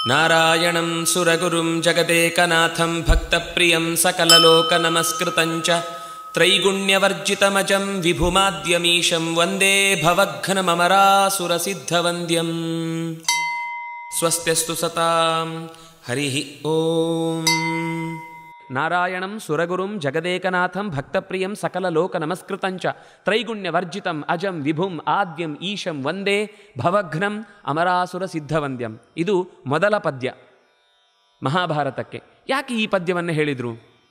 ನಾರಾಯಣಂ ಸುರಗುರುಂ ಜಗದೇಕನಾಥಂ ಭಕ್ತಪ್ರಿಯಂ ಸಕಲಲೋಕನಮಸ್ಕೃತಂಚ ತ್ರೈಗುಣ್ಯವರ್ಜಿತಮಜಂ ವಿಭುಮಾದ್ಯಮೀಶಂ ವಂದೇ ಭವಘ್ನಮರಾಸುರಸಿದ್ಧವಂದ್ಯಂ. ಸ್ವಸ್ತ್ಯಸ್ತು ಸತಾಂ. ಹರಿ ಓಂ. ನಾರಾಯಣಂ ಸುರಗುರುಂ ಜಗದೇಕನಾಥಂ ಭಕ್ತಪ್ರಿಯಂ ಸಕಲಲೋಕನಮಸ್ಕೃತಂಚ ತ್ರೈಗುಣ್ಯವರ್ಜಿತಂ ಅಜಂ ವಿಭುಂ ಆದ್ಯಂ ಈಶಂ ವಂದೇ ಭವಘ್ನಂ ಅಮರಾಸುರ ಸಿದ್ಧವಂದ್ಯಂ. ಇದು ಮೊದಲ ಪದ್ಯ ಮಹಾಭಾರತಕ್ಕೆ. ಯಾಕೆ ಈ ಪದ್ಯವನ್ನು ಹೇಳಿದರು?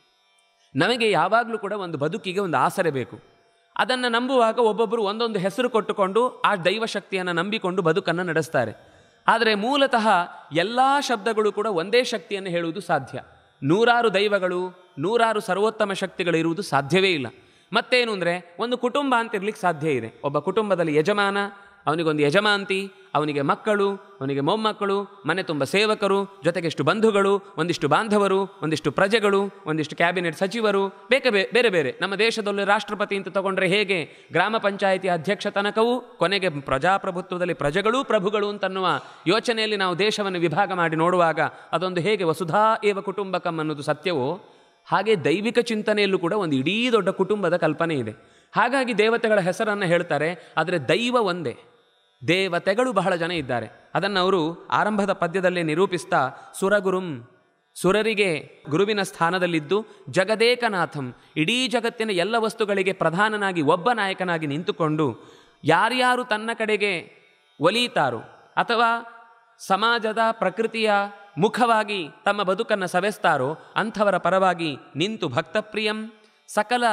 ನಮಗೆ ಯಾವಾಗಲೂ ಕೂಡ ಒಂದು ಬದುಕಿಗೆ ಒಂದು ಆಸರೆ ಬೇಕು. ಅದನ್ನು ನಂಬುವಾಗ ಒಬ್ಬೊಬ್ಬರು ಒಂದೊಂದು ಹೆಸರು ಕೊಟ್ಟುಕೊಂಡು ಆ ದೈವಶಕ್ತಿಯನ್ನು ನಂಬಿಕೊಂಡು ಬದುಕನ್ನು ನಡೆಸ್ತಾರೆ. ಆದರೆ ಮೂಲತಃ ಎಲ್ಲ ಶಬ್ದಗಳು ಕೂಡ ಒಂದೇ ಶಕ್ತಿಯನ್ನು ಹೇಳುವುದು ಸಾಧ್ಯ. ನೂರಾರು ದೈವಗಳು, ನೂರಾರು ಸರ್ವೋತ್ತಮ ಶಕ್ತಿಗಳು ಇರುವುದು ಸಾಧ್ಯವೇ ಇಲ್ಲ. ಮತ್ತೇನು ಅಂದರೆ, ಒಂದು ಕುಟುಂಬ ಅಂತ ಇರ್ಲಿಕ್ಕೆ ಸಾಧ್ಯ ಇದೆ. ಒಬ್ಬ ಕುಟುಂಬದಲ್ಲಿ ಯಜಮಾನ, ಅವನಿಗೊಂದು ಯಜಮಾಂತಿ, ಅವನಿಗೆ ಮಕ್ಕಳು, ಅವನಿಗೆ ಮೊಮ್ಮಕ್ಕಳು, ಮನೆ ತುಂಬ ಸೇವಕರು, ಜೊತೆಗೆಷ್ಟು ಬಂಧುಗಳು, ಒಂದಿಷ್ಟು ಬಾಂಧವರು, ಒಂದಿಷ್ಟು ಪ್ರಜೆಗಳು, ಒಂದಿಷ್ಟು ಕ್ಯಾಬಿನೆಟ್ ಸಚಿವರು, ಬೇರೆ ಬೇರೆ. ನಮ್ಮ ದೇಶದಲ್ಲಿ ರಾಷ್ಟ್ರಪತಿ ಅಂತ ತಗೊಂಡ್ರೆ ಹೇಗೆ ಗ್ರಾಮ ಪಂಚಾಯಿತಿ ಅಧ್ಯಕ್ಷ ತನಕವೂ, ಕೊನೆಗೆ ಪ್ರಜಾಪ್ರಭುತ್ವದಲ್ಲಿ ಪ್ರಜೆಗಳೂ ಪ್ರಭುಗಳು ಅಂತನ್ನುವ ಯೋಚನೆಯಲ್ಲಿ ನಾವು ದೇಶವನ್ನು ವಿಭಾಗ ಮಾಡಿ ನೋಡುವಾಗ ಅದೊಂದು ಹೇಗೆ ವಸುಧಾ ಏವ ಕುಟುಂಬಕಂ ಅನ್ನೋದು ಸತ್ಯವೋ, ಹಾಗೆ ದೈವಿಕ ಚಿಂತನೆಯಲ್ಲೂ ಕೂಡ ಒಂದು ಇಡೀ ದೊಡ್ಡ ಕುಟುಂಬದ ಕಲ್ಪನೆ ಇದೆ. ಹಾಗಾಗಿ ದೇವತೆಗಳ ಹೆಸರನ್ನು ಹೇಳ್ತಾರೆ, ಆದರೆ ದೈವ ಒಂದೇ. ದೇವತೆಗಳು ಬಹಳ ಜನ ಇದ್ದಾರೆ. ಅದನ್ನು ಅವರು ಆರಂಭದ ಪದ್ಯದಲ್ಲೇ ನಿರೂಪಿಸ್ತಾ, ಸುರಗುರುಂ, ಸುರರಿಗೆ ಗುರುವಿನ ಸ್ಥಾನದಲ್ಲಿದ್ದು, ಜಗದೇಕನಾಥಂ, ಇಡೀ ಜಗತ್ತಿನ ಎಲ್ಲ ವಸ್ತುಗಳಿಗೆ ಪ್ರಧಾನನಾಗಿ ಒಬ್ಬ ನಾಯಕನಾಗಿ ನಿಂತುಕೊಂಡು, ಯಾರ್ಯಾರು ತನ್ನ ಕಡೆಗೆ ಒಲಿತಾರೋ ಅಥವಾ ಸಮಾಜದ ಪ್ರಕೃತಿಯ ಮುಖವಾಗಿ ತಮ್ಮ ಬದುಕನ್ನು ಸವೆಸ್ತಾರೋ ಅಂಥವರ ಪರವಾಗಿ ನಿಂತು ಭಕ್ತಪ್ರಿಯಂ ಸಕಲ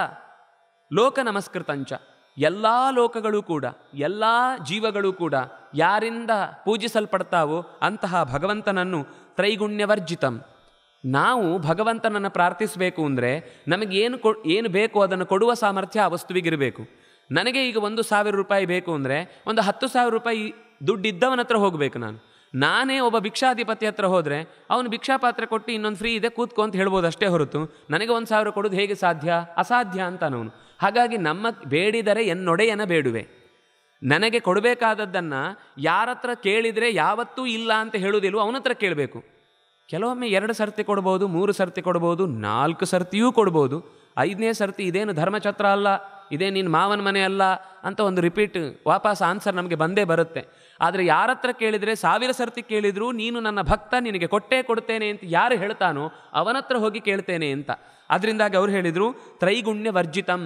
ಲೋಕ ನಮಸ್ಕೃತಂಚ, ಎಲ್ಲ ಲೋಕಗಳು ಕೂಡ, ಎಲ್ಲ ಜೀವಗಳು ಕೂಡ ಯಾರಿಂದ ಪೂಜಿಸಲ್ಪಡ್ತಾವೋ ಅಂತಹ ಭಗವಂತನನ್ನು ತ್ರೈಗುಣ್ಯವರ್ಜಿತಂ. ನಾವು ಭಗವಂತನನ್ನು ಪ್ರಾರ್ಥಿಸಬೇಕು ಅಂದರೆ ನಮಗೆ ಏನು ಬೇಕು ಅದನ್ನು ಕೊಡುವ ಸಾಮರ್ಥ್ಯ ಆ ವಸ್ತುವಿಗಿರಬೇಕು. ನನಗೆ ಈಗ 1,000 ರೂಪಾಯಿ ಬೇಕು ಅಂದರೆ ಒಂದು 10,000 ರೂಪಾಯಿ ದುಡ್ಡಿದ್ದವನ ಹತ್ರ ಹೋಗಬೇಕು. ನಾನೇ ಒಬ್ಬ ಭಿಕ್ಷಾಧಿಪತಿ ಹತ್ರ ಹೋದರೆ ಅವನು ಭಿಕ್ಷಾಪಾತ್ರೆ ಕೊಟ್ಟು ಇನ್ನೊಂದು ಫ್ರೀ ಇದೆ ಕೂತ್ಕೊ ಅಂತ ಹೇಳ್ಬೋದು ಅಷ್ಟೇ ಹೊರತು ನನಗೆ 1,000 ಕೊಡೋದು ಹೇಗೆ ಸಾಧ್ಯ? ಅಸಾಧ್ಯ ಅಂತಾನವನು. ಹಾಗಾಗಿ ನಮ್ಮ ಬೇಡಿದರೆ ಎನ್ನೊಡೆಯನ ಬೇಡುವೆ. ನನಗೆ ಕೊಡಬೇಕಾದದ್ದನ್ನು ಯಾರತ್ರ ಕೇಳಿದರೆ ಯಾವತ್ತೂ ಇಲ್ಲ ಅಂತ ಹೇಳುವುದಿಲ್ವೋ ಅವನ ಹತ್ರ ಕೇಳಬೇಕು. ಕೆಲವೊಮ್ಮೆ 2 ಸರ್ತಿ ಕೊಡ್ಬೋದು, 3 ಸರ್ತಿ ಕೊಡ್ಬೋದು, 4 ಸರ್ತಿಯೂ ಕೊಡ್ಬೋದು. 5ನೇ ಸರ್ತಿ ಇದೇನು ಧರ್ಮಛತ್ರ ಅಲ್ಲ, ಇದೇ ನಿನ್ನ ಮಾವನ ಮನೆ ಅಲ್ಲ ಅಂತ ಒಂದು ರಿಪೀಟ್ ವಾಪಸ್ ಆನ್ಸರ್ ನಮಗೆ ಬಂದೇ ಬರುತ್ತೆ. ಆದರೆ ಯಾರತ್ರ ಕೇಳಿದರೆ 1000 ಸರ್ತಿ ಕೇಳಿದರೂ ನೀನು ನನ್ನ ಭಕ್ತ, ನಿನಗೆ ಕೊಟ್ಟೇ ಕೊಡ್ತೇನೆ ಅಂತ ಯಾರು ಹೇಳ್ತಾನೋ ಅವನತ್ರ ಹೋಗಿ ಕೇಳ್ತೇನೆ ಅಂತ. ಅದರಿಂದಾಗಿ ಅವ್ರು ಹೇಳಿದರು ತ್ರೈಗುಣ್ಯ ವರ್ಜಿತಂ,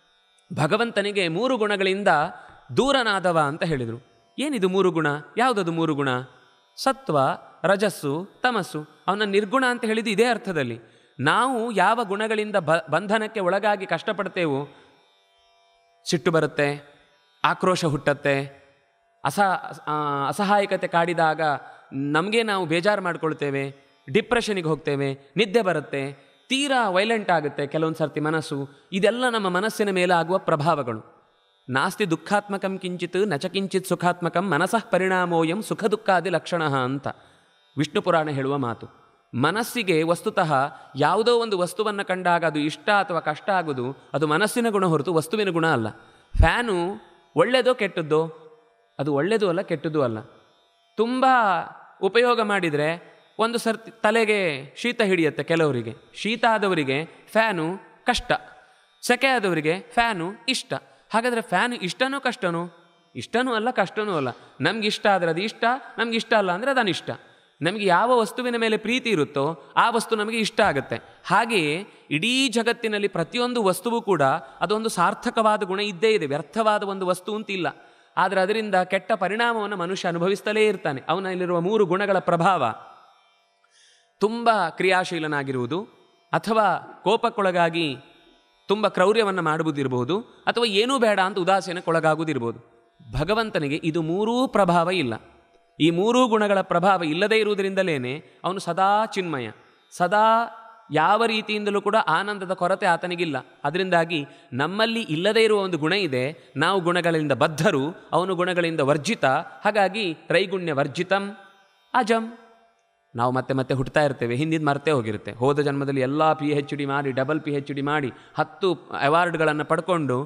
ಭಗವಂತನಿಗೆ 3 ಗುಣಗಳಿಂದ ದೂರನಾದವ ಅಂತ ಹೇಳಿದರು. ಏನಿದು 3 ಗುಣ? ಯಾವುದದು 3 ಗುಣ? ಸತ್ವ, ರಜಸ್ಸು, ತಮಸ್ಸು. ಅವನ ನಿರ್ಗುಣ ಅಂತ ಹೇಳಿದ್ದು ಇದೇ ಅರ್ಥದಲ್ಲಿ. ನಾವು ಯಾವ ಗುಣಗಳಿಂದ ಬಂಧನಕ್ಕೆ ಒಳಗಾಗಿ ಕಷ್ಟಪಡ್ತೇವೋ, ಸಿಟ್ಟು ಬರುತ್ತೆ, ಆಕ್ರೋಶ ಹುಟ್ಟತ್ತೆ, ಅಸಹಾಯಕತೆ ಕಾಡಿದಾಗ ನಮಗೆ ನಾವು ಬೇಜಾರು ಮಾಡ್ಕೊಳ್ತೇವೆ, ಡಿಪ್ರೆಷನಿಗೆ ಹೋಗ್ತೇವೆ, ನಿದ್ದೆ ಬರುತ್ತೆ, ತೀರಾ ವೈಲೆಂಟ್ ಆಗುತ್ತೆ ಕೆಲವೊಂದು ಸರ್ತಿ ಮನಸ್ಸು. ಇದೆಲ್ಲ ನಮ್ಮ ಮನಸ್ಸಿನ ಮೇಲೆ ಆಗುವ ಪ್ರಭಾವಗಳು. ನಾಸ್ತಿ ದುಃಖಾತ್ಮಕಂ ಕಿಂಚಿತ್ ನಚ ಕಿಂಚಿತ್ ಸುಖಾತ್ಮಕಂ ಮನಸಃ ಪರಿಣಾಮೋಯಂ ಸುಖ ದುಃಖಾದಿ ಲಕ್ಷಣ ಅಂತ ವಿಷ್ಣು ಪುರಾಣ ಹೇಳುವ ಮಾತು. ಮನಸ್ಸಿಗೆ ವಸ್ತುತಃ ಯಾವುದೋ ಒಂದು ವಸ್ತುವನ್ನು ಕಂಡಾಗ ಅದು ಇಷ್ಟ ಅಥವಾ ಕಷ್ಟ ಆಗೋದು ಅದು ಮನಸ್ಸಿನ ಗುಣ ಹೊರತು ವಸ್ತುವಿನ ಗುಣ ಅಲ್ಲ. ಫ್ಯಾನು ಒಳ್ಳೆಯದೋ ಕೆಟ್ಟದ್ದೋ? ಅದು ಒಳ್ಳೆಯದೂ ಅಲ್ಲ, ಕೆಟ್ಟದ್ದೂ ಅಲ್ಲ. ತುಂಬ ಉಪಯೋಗ ಮಾಡಿದರೆ ಒಂದು ಸರ್ತಿ ತಲೆಗೆ ಶೀತ ಹಿಡಿಯುತ್ತೆ ಕೆಲವರಿಗೆ. ಶೀತ ಆದವರಿಗೆ ಫ್ಯಾನು ಕಷ್ಟ, ಸೆಕೆ ಆದವರಿಗೆ ಫ್ಯಾನು ಇಷ್ಟ. ಹಾಗಾದರೆ ಫ್ಯಾನು ಇಷ್ಟನೋ ಕಷ್ಟನೋ? ಇಷ್ಟನೂ ಅಲ್ಲ, ಕಷ್ಟನೂ ಅಲ್ಲ. ನಮ್ಗೆ ಇಷ್ಟ ಆದರೆ ಅದು ಇಷ್ಟ, ನಮ್ಗೆ ಇಷ್ಟ ಅಲ್ಲ ಅಂದರೆ ಅದು ಅನಿಷ್ಟ. ನಮಗೆ ಯಾವ ವಸ್ತುವಿನ ಮೇಲೆ ಪ್ರೀತಿ ಇರುತ್ತೋ ಆ ವಸ್ತು ನಮಗೆ ಇಷ್ಟ ಆಗುತ್ತೆ. ಹಾಗೆಯೇ ಇಡೀ ಜಗತ್ತಿನಲ್ಲಿ ಪ್ರತಿಯೊಂದು ವಸ್ತುವು ಕೂಡ ಅದೊಂದು ಸಾರ್ಥಕವಾದ ಗುಣ ಇದ್ದೇ ಇದೆ, ವ್ಯರ್ಥವಾದ ಒಂದು ವಸ್ತು ಅಂತಿಲ್ಲ. ಆದರೆ ಅದರಿಂದ ಕೆಟ್ಟ ಪರಿಣಾಮವನ್ನು ಮನುಷ್ಯ ಅನುಭವಿಸ್ತಲೇ ಇರ್ತಾನೆ. ಅವನಲ್ಲಿರುವ 3 ಗುಣಗಳ ಪ್ರಭಾವ ತುಂಬ ಕ್ರಿಯಾಶೀಲನಾಗಿರುವುದು, ಅಥವಾ ಕೋಪಕ್ಕೊಳಗಾಗಿ ತುಂಬ ಕ್ರೌರ್ಯವನ್ನು ಮಾಡುವುದಿರಬಹುದು, ಅಥವಾ ಏನೂ ಬೇಡ ಅಂತ ಉದಾಸೀನಕ್ಕೊಳಗಾಗುವುದಿರ್ಬೋದು. ಭಗವಂತನಿಗೆ ಇದು 3 ಪ್ರಭಾವ ಇಲ್ಲ. ಈ 3 ಗುಣಗಳ ಪ್ರಭಾವ ಇಲ್ಲದೇ ಇರುವುದರಿಂದಲೇ ಅವನು ಸದಾ ಚಿನ್ಮಯ, ಸದಾ ಯಾವ ರೀತಿಯಿಂದಲೂ ಕೂಡ ಆನಂದದ ಕೊರತೆ ಆತನಿಗಿಲ್ಲ. ಅದರಿಂದಾಗಿ ನಮ್ಮಲ್ಲಿ ಇಲ್ಲದೇ ಇರುವ ಒಂದು ಗುಣ ಇದೆ. ನಾವು ಗುಣಗಳಿಂದ ಬದ್ಧರು, ಅವನು ಗುಣಗಳಿಂದ ವರ್ಜಿತ. ಹಾಗಾಗಿ ತ್ರೈಗುಣ್ಯ ವರ್ಜಿತಂ ಅಜಂ. ನಾವು ಮತ್ತೆ ಹುಟ್ಟುತ್ತಾ ಇರ್ತೇವೆ, ಹಿಂದಿನ ಮರ್ತೇ ಹೋಗಿರುತ್ತೆ. ಹೋದ ಜನ್ಮದಲ್ಲಿ ಎಲ್ಲ PhD ಮಾಡಿ, ಡಬಲ್ PhD ಮಾಡಿ 10 ಅವಾರ್ಡ್ಗಳನ್ನು ಪಡ್ಕೊಂಡು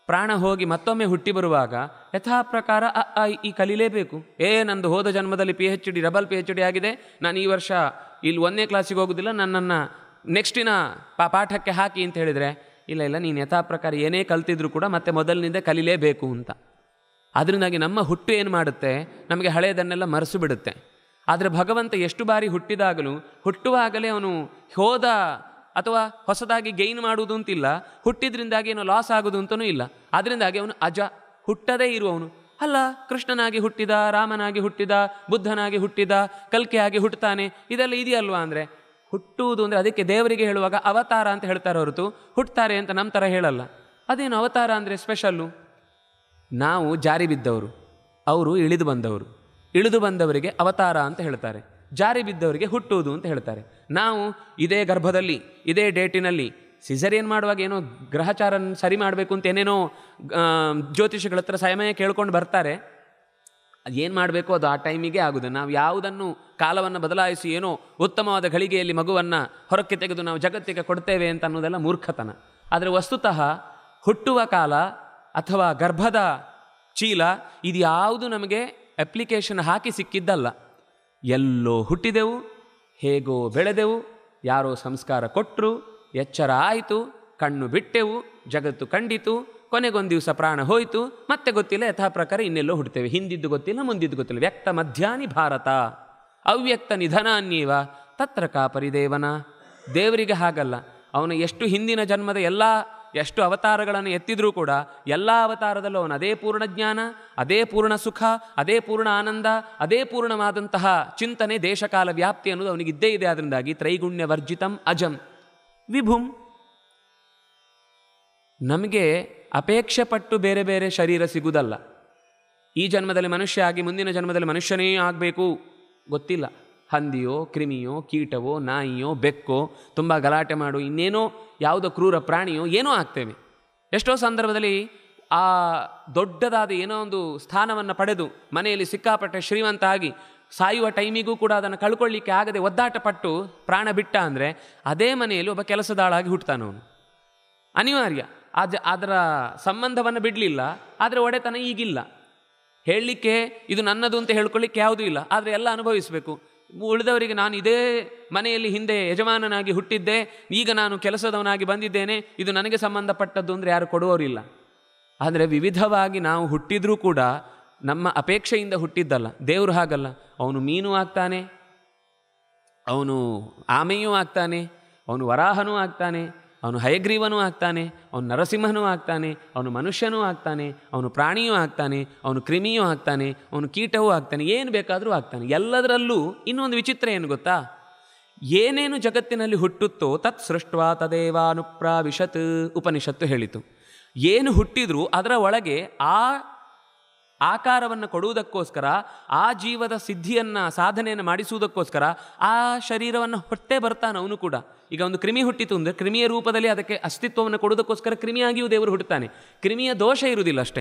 ಪ್ರಾಣ ಹೋಗಿ ಮತ್ತೊಮ್ಮೆ ಹುಟ್ಟಿ ಬರುವಾಗ ಯಥಾ ಪ್ರಕಾರ ಈ ಕಲೀಲೇಬೇಕು. ನಂದು ಹೋದ ಜನ್ಮದಲ್ಲಿ PhD ಡಬಲ್ PhD ಆಗಿದೆ, ನಾನು ಈ ವರ್ಷ ಇಲ್ಲಿ 1ನೇ ಕ್ಲಾಸಿಗೆ ಹೋಗೋದಿಲ್ಲ, ನನ್ನನ್ನು ನೆಕ್ಸ್ಟಿನ ಪಾಠಕ್ಕೆ ಹಾಕಿ ಅಂತ ಹೇಳಿದರೆ, ಇಲ್ಲ ನೀನು ಯಥಾ ಪ್ರಕಾರ ಏನೇ ಕಲ್ತಿದ್ರು ಕೂಡ ಮತ್ತೆ ಮೊದಲಿನಿಂದ ಕಲೀಲೇಬೇಕು ಅಂತ. ಅದರಿಂದಾಗಿ ನಮ್ಮ ಹುಟ್ಟು ಏನು ಮಾಡುತ್ತೆ, ನಮಗೆ ಹಳೆಯದನ್ನೆಲ್ಲ ಮರೆಸು ಬಿಡುತ್ತೆ. ಆದರೆ ಭಗವಂತ ಎಷ್ಟು ಬಾರಿ ಹುಟ್ಟಿದಾಗಲೂ ಹುಟ್ಟುವಾಗಲೇ ಅವನು ಹೋದ ಅಥವಾ ಹೊಸದಾಗಿ ಗೈನ್ ಮಾಡುವುದು ಅಂತಿಲ್ಲ, ಹುಟ್ಟಿದ್ರಿಂದಾಗಿ ಏನೋ ಲಾಸ್ ಆಗೋದು ಅಂತಲೂ ಇಲ್ಲ. ಅದರಿಂದಾಗಿ ಅವನು ಅಜ, ಹುಟ್ಟದೇ ಇರುವವನು ಅಲ್ಲ. ಕೃಷ್ಣನಾಗಿ ಹುಟ್ಟಿದ, ರಾಮನಾಗಿ ಹುಟ್ಟಿದ, ಬುದ್ಧನಾಗಿ ಹುಟ್ಟಿದ, ಕಲ್ಕೆಯಾಗಿ ಹುಟ್ಟುತ್ತಾನೆ, ಇದೆಲ್ಲ ಇದೆಯಲ್ವಾ? ಅಂದರೆ ಹುಟ್ಟುವುದು ಅಂದರೆ ಅದಕ್ಕೆ ದೇವರಿಗೆ ಹೇಳುವಾಗ ಅವತಾರ ಅಂತ ಹೇಳ್ತಾರೆ ಹೊರತು ಹುಟ್ಟುತ್ತಾರೆ ಅಂತ ನಮ್ಮ ಥರ ಹೇಳಲ್ಲ. ಅದೇನು ಅವತಾರ ಅಂದರೆ ಸ್ಪೆಷಲ್ಲು. ನಾವು ಜಾರಿ ಬಿದ್ದವರು, ಅವರು ಇಳಿದು ಬಂದವರು. ಇಳಿದು ಬಂದವರಿಗೆ ಅವತಾರ ಅಂತ ಹೇಳ್ತಾರೆ, ಜಾರಿ ಬಿದ್ದವರಿಗೆ ಹುಟ್ಟುವುದು ಅಂತ ಹೇಳ್ತಾರೆ. ನಾವು ಇದೇ ಗರ್ಭದಲ್ಲಿ ಇದೇ ಡೇಟಿನಲ್ಲಿ ಸಿಸರಿಯನ್ ಮಾಡುವಾಗ ಏನೋ ಗ್ರಹಚಾರ ಸರಿ ಮಾಡಬೇಕು ಅಂತ ಏನೇನೋ ಜ್ಯೋತಿಷಿಗಳ ಹತ್ರ ಸಮಯ ಕೇಳ್ಕೊಂಡು ಬರ್ತಾರೆ. ಏನು ಮಾಡಬೇಕು ಅದು ಆ ಟೈಮಿಗೆ ಆಗುದು. ನಾವು ಯಾವುದನ್ನು ಕಾಲವನ್ನು ಬದಲಾಯಿಸಿ ಏನೋ ಉತ್ತಮವಾದ ಘಳಿಗೆಯಲ್ಲಿ ಮಗುವನ್ನು ಹೊರಕ್ಕೆ ತೆಗೆದು ನಾವು ಜಗತ್ತಿಗೆ ಕೊಡ್ತೇವೆ ಅಂತ ಅನ್ನೋದೆಲ್ಲ ಮೂರ್ಖತನ. ಆದರೆ ವಸ್ತುತಃ ಹುಟ್ಟುವ ಕಾಲ ಅಥವಾ ಗರ್ಭದ ಚೀಲ ಇದು ಯಾವುದು ನಮಗೆ ಅಪ್ಲಿಕೇಶನ್ ಹಾಕಿ ಸಿಕ್ಕಿದ್ದಲ್ಲ. ಎಲ್ಲೋ ಹುಟ್ಟಿದೆವು, ಹೇಗೋ ಬೆಳೆದೆವು, ಯಾರೋ ಸಂಸ್ಕಾರ ಕೊಟ್ಟರು, ಎಚ್ಚರ ಆಯಿತು, ಕಣ್ಣು ಬಿಟ್ಟೆವು, ಜಗತ್ತು ಕಂಡಿತು, ಕೊನೆಗೊಂದು ದಿವಸ ಪ್ರಾಣ ಹೋಯಿತು, ಮತ್ತೆ ಗೊತ್ತಿಲ್ಲ, ಯಥಾ ಪ್ರಕಾರ ಇನ್ನೆಲ್ಲೋ ಹುಡ್ತೇವೆ. ಹಿಂದಿದ್ದು ಗೊತ್ತಿಲ್ಲ, ಮುಂದಿದ್ದು ಗೊತ್ತಿಲ್ಲ. ವ್ಯಕ್ತ ಮಧ್ಯಾಹ್ನಿ ಭಾರತ ಅವ್ಯಕ್ತ ನಿಧನಾನ್ಯೇವ ತತ್ರ ಕಾ ಪರಿದೇವನ. ದೇವರಿಗೆ ಹಾಗಲ್ಲ. ಅವನು ಎಷ್ಟು ಹಿಂದಿನ ಜನ್ಮದ ಎಷ್ಟು ಅವತಾರಗಳನ್ನು ಎತ್ತಿದ್ರೂ ಕೂಡ ಎಲ್ಲ ಅವತಾರದಲ್ಲೂ ಅವನು ಅದೇ ಪೂರ್ಣ ಜ್ಞಾನ, ಅದೇ ಪೂರ್ಣ ಸುಖ, ಅದೇ ಪೂರ್ಣ ಆನಂದ, ಅದೇ ಪೂರ್ಣವಾದಂತಹ ಚಿಂತನೆ, ದೇಶಕಾಲ ವ್ಯಾಪ್ತಿ ಅನ್ನೋದು ಅವನಿಗಿದ್ದೇ ಇದೆ. ಅದರಿಂದಾಗಿ ತ್ರೈಗುಣ್ಯ ವರ್ಜಿತಂ ಅಜಂ ವಿಭುಂ. ನಮಗೆ ಅಪೇಕ್ಷೆ ಪಟ್ಟು ಬೇರೆ ಬೇರೆ ಶರೀರ ಸಿಗುವುದಲ್ಲ. ಈ ಜನ್ಮದಲ್ಲಿ ಮನುಷ್ಯ ಆಗಿ ಮುಂದಿನ ಜನ್ಮದಲ್ಲಿ ಮನುಷ್ಯನೇ ಆಗಬೇಕು ಗೊತ್ತಿಲ್ಲ. ಹಂದಿಯೋ, ಕ್ರಿಮಿಯೋ, ಕೀಟವೋ, ನಾಯಿಯೋ, ಬೆಕ್ಕೋ, ತುಂಬ ಗಲಾಟೆ ಮಾಡು ಇನ್ನೇನೋ ಯಾವುದೋ ಕ್ರೂರ ಪ್ರಾಣಿಯೋ ಏನೋ ಆಗ್ತೇವೆ. ಎಷ್ಟೋ ಸಂದರ್ಭದಲ್ಲಿ ಆ ದೊಡ್ಡದಾದ ಏನೋ ಒಂದು ಸ್ಥಾನವನ್ನು ಪಡೆದು ಮನೆಯಲ್ಲಿ ಸಿಕ್ಕಾಪಟ್ಟೆ ಶ್ರೀಮಂತ ಆಗಿ ಸಾಯುವ ಟೈಮಿಗೂ ಕೂಡ ಅದನ್ನು ಕಳ್ಕೊಳ್ಳಿಕ್ಕೆ ಆಗದೆ ಒದ್ದಾಟ ಪಟ್ಟು ಪ್ರಾಣ ಬಿಟ್ಟ ಅಂದರೆ ಅದೇ ಮನೆಯಲ್ಲಿ ಒಬ್ಬ ಕೆಲಸದಾಳಾಗಿ ಹುಟ್ಟುತ್ತಾನವನು. ಅನಿವಾರ್ಯ. ಅದರ ಸಂಬಂಧವನ್ನು ಬಿಡಲಿಲ್ಲ, ಆದರೆ ಒಡೆತನ ಈಗಿಲ್ಲ. ಹೇಳಲಿಕ್ಕೆ ಇದು ನನ್ನದು ಅಂತ ಹೇಳ್ಕೊಳ್ಳಿಕ್ಕೆ ಯಾವುದೂ ಇಲ್ಲ, ಆದರೆ ಎಲ್ಲ ಅನುಭವಿಸಬೇಕು. ಉಳಿದವರಿಗೆ ನಾನು ಇದೇ ಮನೆಯಲ್ಲಿ ಹಿಂದೆ ಯಜಮಾನನಾಗಿ ಹುಟ್ಟಿದ್ದೆ, ಈಗ ನಾನು ಕೆಲಸದವನಾಗಿ ಬಂದಿದ್ದೇನೆ, ಇದು ನನಗೆ ಸಂಬಂಧಪಟ್ಟದ್ದು ಅಂದರೆ ಯಾರು ಕೊಡುವವರಿಲ್ಲ. ಆದರೆ ವಿವಿಧವಾಗಿ ನಾವು ಹುಟ್ಟಿದ್ರೂ ಕೂಡ ನಮ್ಮ ಅಪೇಕ್ಷೆಯಿಂದ ಹುಟ್ಟಿದ್ದಲ್ಲ. ದೇವರು ಹಾಗಲ್ಲ. ಅವನು ಮೀನು ಆಗ್ತಾನೆ, ಅವನು ಆಮೆಯೂ ಆಗ್ತಾನೆ, ಅವನು ವರಾಹನೂ ಆಗ್ತಾನೆ, ಅವನು ಹಯಗ್ರೀವನೂ ಆಗ್ತಾನೆ, ಅವನು ನರಸಿಂಹನೂ ಆಗ್ತಾನೆ, ಅವನು ಮನುಷ್ಯನೂ ಆಗ್ತಾನೆ, ಅವನು ಪ್ರಾಣಿಯೂ ಆಗ್ತಾನೆ, ಅವನು ಕ್ರಿಮಿಯೂ ಆಗ್ತಾನೆ, ಅವನು ಕೀಟವೂ ಆಗ್ತಾನೆ, ಏನು ಬೇಕಾದರೂ ಆಗ್ತಾನೆ. ಎಲ್ಲದರಲ್ಲೂ ಇನ್ನೊಂದು ವಿಚಿತ್ರ ಏನು ಗೊತ್ತಾ? ಏನೇನು ಜಗತ್ತಿನಲ್ಲಿ ಹುಟ್ಟುತ್ತೋ ತತ್ ಸೃಷ್ಟ್ವಾ ತದೇವಾನುಪ್ರಾವಿಶತ್ ಉಪನಿಷತ್ತು ಹೇಳಿತು. ಏನು ಹುಟ್ಟಿದ್ರೂ ಅದರ ಒಳಗೆ ಆ ಆಕಾರವನ್ನು ಕೊಡುವುದಕ್ಕೋಸ್ಕರ, ಆ ಜೀವದ ಸಿದ್ಧಿಯನ್ನು ಸಾಧನೆಯನ್ನು ಮಾಡಿಸುವುದಕ್ಕೋಸ್ಕರ ಆ ಶರೀರವನ್ನು ಹೊಟ್ಟೆ ಬರ್ತಾನೆ ಅವನು ಕೂಡ. ಈಗ ಒಂದು ಕ್ರಿಮಿ ಹುಟ್ಟಿತು ಅಂದರೆ ಕ್ರಿಮಿಯ ರೂಪದಲ್ಲಿ ಅದಕ್ಕೆ ಅಸ್ತಿತ್ವವನ್ನು ಕೊಡುವುದಕ್ಕೋಸ್ಕರ ಕ್ರಿಮಿಯಾಗಿಯೂ ದೇವರು ಹುಟ್ಟುತ್ತಾನೆ. ಕ್ರಿಮಿಯ ದೋಷ ಇರುವುದಿಲ್ಲ ಅಷ್ಟೇ.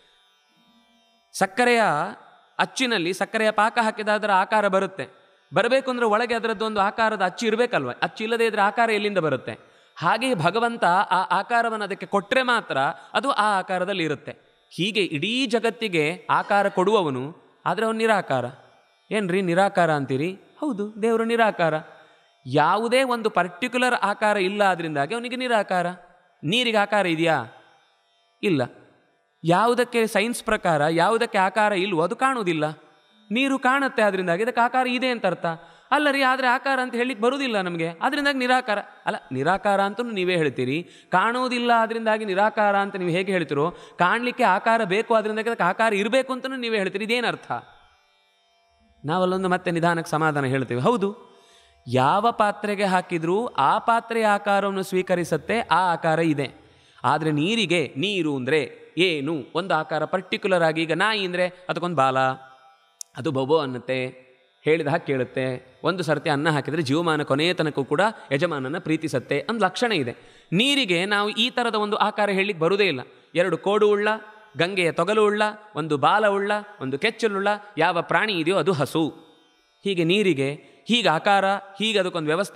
ಸಕ್ಕರೆಯ ಅಚ್ಚಿನಲ್ಲಿ ಸಕ್ಕರೆಯ ಪಾಕ ಹಾಕಿದ ಅದರ ಆಕಾರ ಬರುತ್ತೆ. ಬರಬೇಕು ಅಂದರೆ ಒಳಗೆ ಅದರದ್ದೊಂದು ಆಕಾರದ ಅಚ್ಚು ಇರಬೇಕಲ್ವ. ಅಚ್ಚು ಇಲ್ಲದೇ ಇದ್ದರೆ ಆಕಾರ ಎಲ್ಲಿಂದ ಬರುತ್ತೆ? ಹಾಗೆಯೇ ಭಗವಂತ ಆ ಆಕಾರವನ್ನು ಅದಕ್ಕೆ ಕೊಟ್ಟರೆ ಮಾತ್ರ ಅದು ಆ ಆಕಾರದಲ್ಲಿ ಇರುತ್ತೆ. ಹೀಗೆ ಇಡೀ ಜಗತ್ತಿಗೆ ಆಕಾರ ಕೊಡುವವನು, ಆದರೆ ಅವನು ನಿರಾಕಾರ. ಏನ್ರಿ ನಿರಾಕಾರ ಅಂತೀರಿ? ಹೌದು, ದೇವರು ನಿರಾಕಾರ. ಯಾವುದೇ ಒಂದು ಪರ್ಟಿಕ್ಯುಲರ್ ಆಕಾರ ಇಲ್ಲ, ಅದರಿಂದಾಗಿ ಅವನಿಗೆ ನಿರಾಕಾರ. ನೀರಿಗೆ ಆಕಾರ ಇದೆಯಾ? ಇಲ್ಲ. ಯಾವುದಕ್ಕೆ ಸೈನ್ಸ್ ಪ್ರಕಾರ ಯಾವುದಕ್ಕೆ ಆಕಾರ ಇಲ್ವೋ ಅದು ಕಾಣುವುದಿಲ್ಲ. ನೀರು ಕಾಣುತ್ತೆ, ಅದರಿಂದಾಗಿ ಇದಕ್ಕೆ ಆಕಾರ ಇದೆ ಅಂತ ಅರ್ಥ ಅಲ್ಲ ರೀ. ಆದರೆ ಆಕಾರ ಅಂತ ಹೇಳಲಿಕ್ಕೆ ಬರುವುದಿಲ್ಲ ನಮಗೆ, ಅದರಿಂದಾಗಿ ನಿರಾಕಾರ ಅಲ್ಲ. ನಿರಾಕಾರ ಅಂತೂ ನೀವೇ ಹೇಳ್ತೀರಿ, ಕಾಣುವುದಿಲ್ಲ ಅದರಿಂದಾಗಿ ನಿರಾಕಾರ ಅಂತ ನೀವು ಹೇಗೆ ಹೇಳ್ತೀರೋ, ಕಾಣಲಿಕ್ಕೆ ಆಕಾರ ಬೇಕು ಅದರಿಂದಾಗಿ ಅದಕ್ಕೆ ಆಕಾರ ಇರಬೇಕು ಅಂತಲೂ ನೀವೇ ಹೇಳ್ತೀರಿ. ಇದೇನರ್ಥ? ನಾವಲ್ಲೊಂದು ಮತ್ತೆ ನಿಧಾನಕ್ಕೆ ಸಮಾಧಾನ ಹೇಳ್ತೀವಿ. ಹೌದು, ಯಾವ ಪಾತ್ರೆಗೆ ಹಾಕಿದರೂ ಆ ಪಾತ್ರೆಯ ಆಕಾರವನ್ನು ಸ್ವೀಕರಿಸುತ್ತೆ, ಆ ಆಕಾರ ಇದೆ. ಆದರೆ ನೀರಿಗೆ, ನೀರು ಅಂದರೆ ಏನು ಒಂದು ಆಕಾರ ಪರ್ಟಿಕ್ಯುಲರ್ ಆಗಿ, ಈಗ ನಾಯಿ ಅಂದರೆ ಅದಕ್ಕೊಂದು ಬಾಲ, ಅದು ಬೊಬೋ ಅನ್ನುತ್ತೆ, ಹೇಳಿದ ಹಾಗೆ ಕೇಳುತ್ತೆ, ಒಂದು ಸರ್ತಿ ಅನ್ನ ಹಾಕಿದರೆ ಜೀವಮಾನ ಕೊನೆಯ ತನಕ ಕೂಡ ಯಜಮಾನನ ಪ್ರೀತಿಸುತ್ತೆ ಒಂದು ಲಕ್ಷಣ ಇದೆ. ನೀರಿಗೆ ನಾವು ಈ ಥರದ ಒಂದು ಆಕಾರ ಹೇಳಲಿಕ್ಕೆ ಬರುವುದೇ ಇಲ್ಲ. ಎರಡು ಕೋಡು ಉಳ್ಳ, ಗಂಗೆಯ ತೊಗಲು ಉಳ್ಳ, ಒಂದು ಬಾಲ ಉಳ್ಳ, ಒಂದು ಕೆಚ್ಚಲುಳ್ಳ ಯಾವ ಪ್ರಾಣಿ ಇದೆಯೋ ಅದು ಹಸು. ಹೀಗೆ ನೀರಿಗೆ ಹೀಗೆ ಆಕಾರ, ಹೀಗೆ ಅದಕ್ಕೊಂದು ವ್ಯವಸ್ಥೆ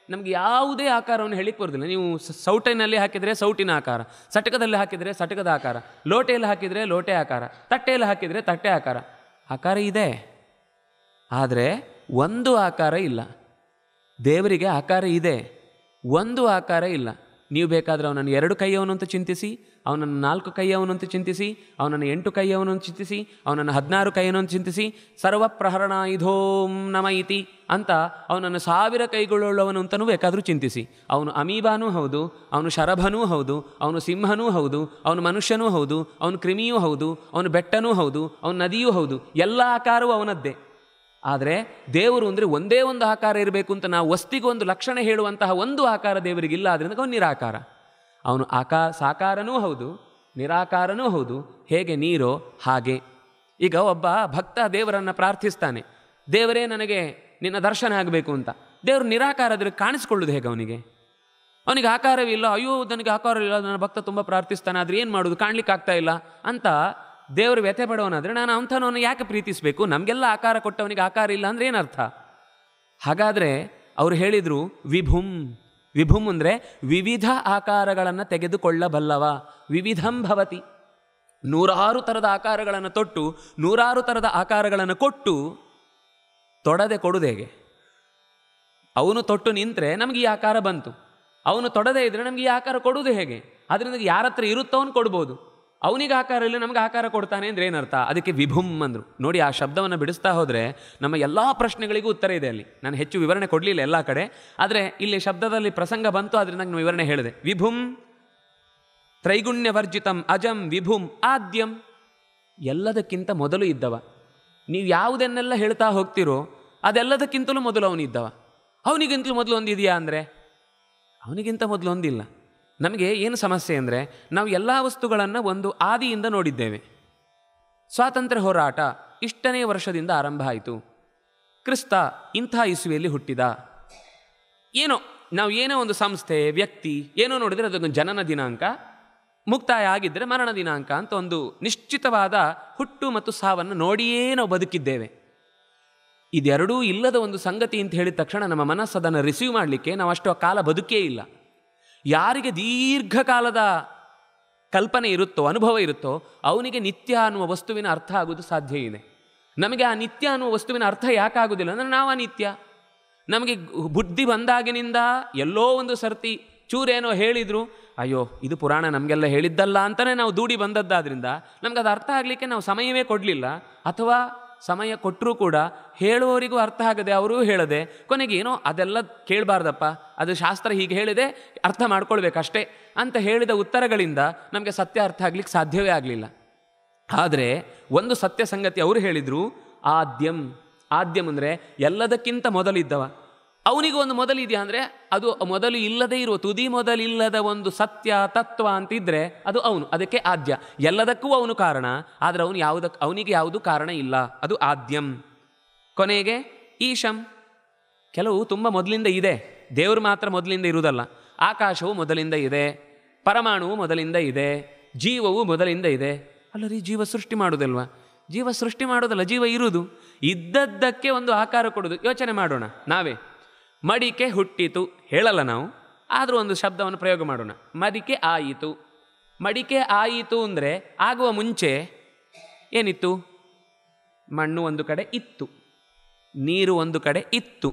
ನಮಗೆ ಯಾವುದೇ ಆಕಾರವನ್ನು ಹೇಳಿಕ್ಕೆ ಬರೋದಿಲ್ಲ. ನೀವು ಸೌಟಿನಲ್ಲಿ ಹಾಕಿದರೆ ಸೌಟಿನ ಆಕಾರ, ಸಟಕದಲ್ಲಿ ಹಾಕಿದರೆ ಸಟಕದ ಆಕಾರ, ಲೋಟೆಯಲ್ಲಿ ಹಾಕಿದರೆ ಲೋಟೆ ಆಕಾರ, ತಟ್ಟೆಯಲ್ಲಿ ಹಾಕಿದರೆ ತಟ್ಟೆ ಆಕಾರ. ಆಕಾರ ಇದೆ, ಆದರೆ ಒಂದು ಆಕಾರ ಇಲ್ಲ. ದೇವರಿಗೆ ಆಕಾರ ಇದೆ, ಒಂದು ಆಕಾರ ಇಲ್ಲ. ನೀವು ಬೇಕಾದರೆ ಅವನನ್ನು 2 ಕೈಯವನು ಅಂತ ಚಿಂತಿಸಿ, ಅವನನ್ನು 4 ಕೈಯವನು ಅಂತ ಚಿಂತಿಸಿ, ಅವನನ್ನು 8 ಕೈಯವನು ಅಂತ ಚಿಂತಿಸಿ, ಅವನನ್ನು 16 ಕೈಯವನು ಅಂತ ಚಿಂತಿಸಿ, ಸರ್ವಪ್ರಹರಣ ಇಧೋಂ ನಮ ಇತಿ ಅಂತ ಅವನನ್ನು 1000 ಕೈಗಳುಳ್ಳವನು ಅಂತಲೂ ಬೇಕಾದರೂ ಚಿಂತಿಸಿ. ಅವನು ಅಮೀಬಾನೂ ಹೌದು, ಅವನು ಶರಭನೂ ಹೌದು, ಅವನು ಸಿಂಹನೂ ಹೌದು, ಅವನು ಮನುಷ್ಯನೂ ಹೌದು, ಅವನು ಕ್ರಿಮಿಯೂ ಹೌದು, ಅವನು ಬೆಟ್ಟನೂ ಹೌದು, ಅವನು ನದಿಯೂ ಹೌದು. ಎಲ್ಲ ಆಕಾರವೂ ಅವನದ್ದೇ. ಆದರೆ ದೇವರು ಅಂದರೆ ಒಂದೇ ಒಂದು ಆಕಾರ ಇರಬೇಕು ಅಂತ ನಾವು ವಸ್ತಿಗೆ ಒಂದು ಲಕ್ಷಣ ಹೇಳುವಂತಹ ಒಂದು ಆಕಾರ ದೇವರಿಗಿಲ್ಲ. ಆದ್ದರಿಂದ ಅವನು ನಿರಾಕಾರ. ಅವನು ಸಾಕಾರನೂ ಹೌದು, ನಿರಾಕಾರನೂ ಹೌದು. ಹೇಗೆ ನೀರೋ ಹಾಗೆ. ಈಗ ಒಬ್ಬ ಭಕ್ತ ದೇವರನ್ನು ಪ್ರಾರ್ಥಿಸ್ತಾನೆ, ದೇವರೇ ನನಗೆ ನಿನ್ನ ದರ್ಶನ ಆಗಬೇಕು ಅಂತ. ದೇವರು ನಿರಾಕಾರದಲ್ಲಿ ಕಾಣಿಸ್ಕೊಳ್ಳೋದು ಹೇಗೆ? ಅವನಿಗೆ ಆಕಾರವಿಲ್ಲ. ಅಯ್ಯೋ ನನಗೆ ಆಕಾರವಿಲ್ಲ, ನನ್ನ ಭಕ್ತ ತುಂಬ ಪ್ರಾರ್ಥಿಸ್ತಾನೆ, ಆದರೆ ಏನು ಮಾಡೋದು, ಕಾಣಲಿಕ್ಕೆ ಆಗ್ತಾ ಇಲ್ಲ ಅಂತ ದೇವರು ವ್ಯಥೆ ಪಡೋನಾದರೆ ನಾನು ಅಂಥವನು ಯಾಕೆ ಪ್ರೀತಿಸಬೇಕು? ನಮಗೆಲ್ಲ ಆಕಾರ ಕೊಟ್ಟವನಿಗೆ ಆಕಾರ ಇಲ್ಲ ಅಂದರೆ ಏನರ್ಥ? ಹಾಗಾದರೆ ಅವರು ಹೇಳಿದರು ವಿಭುಂ. ವಿಭುಂ ಅಂದರೆ ವಿವಿಧ ಆಕಾರಗಳನ್ನು ತೆಗೆದುಕೊಳ್ಳಬಲ್ಲವ. ವಿವಿಧಂ ಭವತಿ. 100 ಥರದ ಆಕಾರಗಳನ್ನು ತೊಟ್ಟು 100 ಥರದ ಆಕಾರಗಳನ್ನು ಕೊಟ್ಟು ತೊಡದೆ ಕೊಡುವುದು ಹೇಗೆ? ಅವನು ತೊಟ್ಟು ನಿಂತರೆ ನಮಗೆ ಈ ಆಕಾರ ಬಂತು, ಅವನು ತೊಡದೇ ಇದ್ದರೆ ನಮಗೆ ಈ ಆಕಾರ ಕೊಡುವುದು ಹೇಗೆ? ಅದರಿಂದ ಯಾರ ಹತ್ರ ಇರುತ್ತೋ ಅವನು ಕೊಡ್ಬೋದು. ಅವನಿಗೆ ಆಕಾರ ಇಲ್ಲ, ನಮಗೆ ಆಕಾರ ಕೊಡ್ತಾನೆ ಅಂದರೆ ಏನರ್ಥ? ಅದಕ್ಕೆ ವಿಭುಂ ಅಂದರು. ನೋಡಿ, ಆ ಶಬ್ದವನ್ನು ಬಿಡಿಸ್ತಾ ಹೋದರೆ ನಮ್ಮ ಎಲ್ಲ ಪ್ರಶ್ನೆಗಳಿಗೂ ಉತ್ತರ ಇದೆ ಅಲ್ಲಿ. ನಾನು ಹೆಚ್ಚು ವಿವರಣೆ ಕೊಡಲಿಲ್ಲ ಎಲ್ಲ ಕಡೆ, ಆದರೆ ಇಲ್ಲಿ ಶಬ್ದದಲ್ಲಿ ಪ್ರಸಂಗ ಬಂತು, ಅದರಿಂದ ನಾನು ವಿವರಣೆ ಹೇಳಿದೆ. ವಿಭುಂ ತ್ರೈಗುಣ್ಯವರ್ಜಿತಂ ಅಜಂ ವಿಭುಂ ಆದ್ಯಂ. ಎಲ್ಲದಕ್ಕಿಂತ ಮೊದಲು ಇದ್ದವ. ನೀವು ಯಾವುದನ್ನೆಲ್ಲ ಹೇಳ್ತಾ ಹೋಗ್ತಿರೋ ಅದೆಲ್ಲದಕ್ಕಿಂತಲೂ ಮೊದಲು ಅವನಿದ್ದವ. ಅವನಿಗಿಂತಲೂ ಮೊದಲು ಒಂದಿದೆಯಾ ಅಂದರೆ ಅವನಿಗಿಂತ ಮೊದಲು ಒಂದಿಲ್ಲ. ನಮಗೆ ಏನು ಸಮಸ್ಯೆ ಅಂದರೆ ನಾವು ಎಲ್ಲ ವಸ್ತುಗಳನ್ನು ಒಂದು ಆದಿಯಿಂದ ನೋಡಿದ್ದೇವೆ. ಸ್ವಾತಂತ್ರ್ಯ ಹೋರಾಟ ಇಷ್ಟನೇ ವರ್ಷದಿಂದ ಆರಂಭ ಆಯಿತು. ಕ್ರಿಸ್ತ ಇಂಥ ಇಸುವೆಯಲ್ಲಿ ಹುಟ್ಟಿದ. ನಾವು ಏನೋ ಒಂದು ಸಂಸ್ಥೆ, ವ್ಯಕ್ತಿ ಏನೋ ನೋಡಿದರೆ ಅದೊಂದು ಜನನ ದಿನಾಂಕ, ಮುಕ್ತಾಯ ಆಗಿದ್ದರೆ ಮರಣ ದಿನಾಂಕ ಅಂತ ಒಂದು ನಿಶ್ಚಿತವಾದ ಹುಟ್ಟು ಮತ್ತು ಸಾವನ್ನು ನೋಡಿಯೇ ನಾವು ಬದುಕಿದ್ದೇವೆ. ಇದೆರಡೂ ಇಲ್ಲದ ಒಂದು ಸಂಗತಿ ಅಂತ ಹೇಳಿದ ತಕ್ಷಣ ನಮ್ಮ ಮನಸ್ಸು ಅದನ್ನು ರಿಸೀವ್ ಮಾಡಲಿಕ್ಕೆ ನಾವು ಅಷ್ಟು ಕಾಲ ಬದುಕೇ ಇಲ್ಲ. ಯಾರಿಗೆ ದೀರ್ಘಕಾಲದ ಕಲ್ಪನೆ ಇರುತ್ತೋ, ಅನುಭವ ಇರುತ್ತೋ, ಅವನಿಗೆ ನಿತ್ಯ ಅನ್ನುವ ವಸ್ತುವಿನ ಅರ್ಥ ಆಗೋದು ಸಾಧ್ಯ ಇದೆ. ನಮಗೆ ಆ ನಿತ್ಯ ಅನ್ನುವ ವಸ್ತುವಿನ ಅರ್ಥ ಯಾಕಾಗೋದಿಲ್ಲ ಅಂದರೆ ನಾವು ಅನಿತ್ಯ. ನಮಗೆ ಬುದ್ಧಿ ಬಂದಾಗಿನಿಂದ ಎಲ್ಲೋ ಒಂದು ಸರ್ತಿ ಚೂರೇನೋ ಹೇಳಿದರು, ಅಯ್ಯೋ ಇದು ಪುರಾಣ ನಮಗೆಲ್ಲ ಹೇಳಿದ್ದಲ್ಲ ಅಂತಲೇ ನಾವು ದೂಡಿ ಬಂದದ್ದಾದ್ರಿಂದ ನಮ್ಗೆ ಅದು ಅರ್ಥ ಆಗಲಿಕ್ಕೆ ನಾವು ಸಮಯವೇ ಕೊಡಲಿಲ್ಲ. ಅಥವಾ ಸಮಯ ಕೊಟ್ಟರೂ ಕೂಡ ಹೇಳುವವರಿಗೂ ಅರ್ಥ ಆಗದೆ, ಅವರೂ ಹೇಳದೆ, ಕೊನೆಗೆ ಏನೋ ಅದೆಲ್ಲ ಕೇಳಬಾರ್ದಪ್ಪ, ಅದು ಶಾಸ್ತ್ರ ಹೀಗೆ ಹೇಳಿದೆ, ಅರ್ಥ ಮಾಡ್ಕೊಳ್ಬೇಕಷ್ಟೇ ಅಂತ ಹೇಳಿದ ಉತ್ತರಗಳಿಂದ ನಮಗೆ ಸತ್ಯ ಅರ್ಥ ಆಗ್ಲಿಕ್ಕೆ ಸಾಧ್ಯವೇ ಆಗಲಿಲ್ಲ. ಆದರೆ ಒಂದು ಸತ್ಯ ಸಂಗತಿ ಅವರು ಹೇಳಿದರು, ಆದ್ಯಂ. ಆದ್ಯಂ ಅಂದರೆ ಎಲ್ಲದಕ್ಕಿಂತ ಮೊದಲಿದ್ದವ. ಅವನಿಗೂ ಒಂದು ಮೊದಲಿದೆಯಾ ಅಂದರೆ ಅದು ಮೊದಲು ಇಲ್ಲದೇ ಇರುವ, ತುದಿ ಮೊದಲಿಲ್ಲದ ಒಂದು ಸತ್ಯ ತತ್ವ ಅಂತಿದ್ರೆ ಅದು ಅವನು. ಅದಕ್ಕೆ ಆದ್ಯ. ಎಲ್ಲದಕ್ಕೂ ಅವನು ಕಾರಣ, ಆದರೆ ಅವನಿಗೆ ಯಾವುದು ಕಾರಣ ಇಲ್ಲ. ಅದು ಆದ್ಯಂ. ಕೊನೆಗೆ ಈಶಂ. ಕೆಲವು ತುಂಬ ಮೊದಲಿಂದ ಇದೆ, ದೇವರು ಮಾತ್ರ ಮೊದಲಿಂದ ಇರುವುದಲ್ಲ. ಆಕಾಶವು ಮೊದಲಿಂದ ಇದೆ, ಪರಮಾಣುವು ಮೊದಲಿಂದ ಇದೆ, ಜೀವವು ಮೊದಲಿಂದ ಇದೆ. ಅಲ್ಲರಿ, ಜೀವ ಸೃಷ್ಟಿ ಮಾಡೋದಲ್ವಾ? ಜೀವ ಸೃಷ್ಟಿ ಮಾಡೋದಲ್ಲ, ಜೀವ ಇರುವುದು. ಇದ್ದದ್ದಕ್ಕೆ ಒಂದು ಆಕಾರ ಕೊಡೋದು. ಯೋಚನೆ ಮಾಡೋಣ ನಾವೇ. ಮಡಿಕೆ ಹುಟ್ಟಿತು ಹೇಳಲ್ಲ ನಾವು, ಆದರೂ ಒಂದು ಶಬ್ದವನ್ನು ಪ್ರಯೋಗ ಮಾಡೋಣ. ಮಡಿಕೆ ಆಯಿತು. ಮಡಿಕೆ ಆಯಿತು ಅಂದರೆ ಆಗುವ ಮುಂಚೆ ಏನಿತ್ತು? ಮಣ್ಣು ಒಂದು ಕಡೆ ಇತ್ತು, ನೀರು ಒಂದು ಕಡೆ ಇತ್ತು,